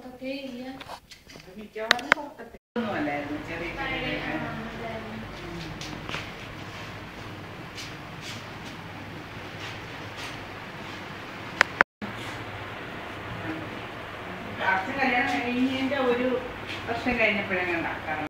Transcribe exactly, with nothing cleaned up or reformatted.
പുറത്തൊക്കെ ഇല്ല. മിക്കവാറും പുറത്തൊക്കെ ഒന്നും അല്ലായിരുന്നു. ചെറിയ അച്ഛൻ കല്യാണം കഴിഞ്ഞതിന്റെ ഒരു വർഷം കഴിഞ്ഞപ്പോഴെങ്ങനെ